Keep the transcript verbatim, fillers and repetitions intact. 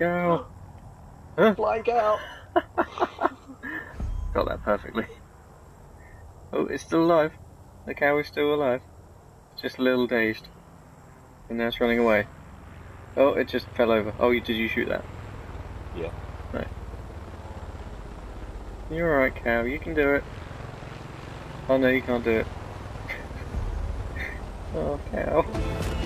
Cow. Huh? Flying cow. Got that perfectly. Oh, it's still alive. The cow is still alive. It's just a little dazed. And now it's running away. Oh, it just fell over. Oh, did you shoot that? Yeah. No. You're alright, cow. You can do it. Oh no, you can't do it. Oh, cow.